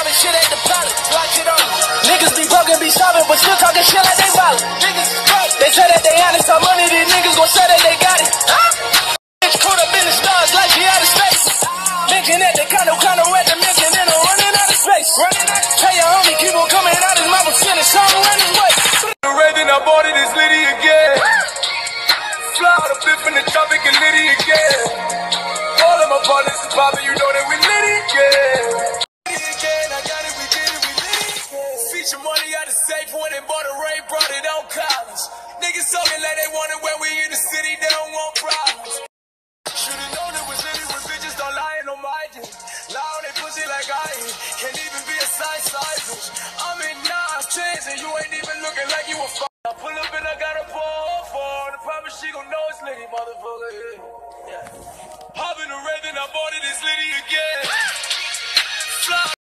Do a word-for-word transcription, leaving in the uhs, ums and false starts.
popping shit at the pilot. Watch it on. Niggas be broken, be sobbing, but still talking shit like they violent. Niggas is crazy. They say that they honest, some money, these niggas gon' say that they got it. Huh? Bitch caught up in the stars like she out of space. Mention at the condo, condo at the mention, and I'm running out of space. Tell your homie, keep on coming out his mouth, shit, it's all running way. The raven, I bought it, it's Liddy again. Fly the fifth in the tropic and Liddy again. All of my partners is poppin', you know that we Liddy again. Liddy again, I got it, we did it, we Liddy again. Feature money out the safe, went and bought a Ray, brought it on college. Niggas talking like they want it when we in the city, they don't want problems. Should've known it was Liddy when bitches don't lie on my dick. Lie on they pussy like I ain't, can't even be a side side bitch. I'm in nine tens and you ain't even looking like you a f***. I pull up and I got a ball for the promise she gon' know it's Liddy, motherfucker. Yeah. Hop in the Raven, I bought it, it's Liddy again. Fly.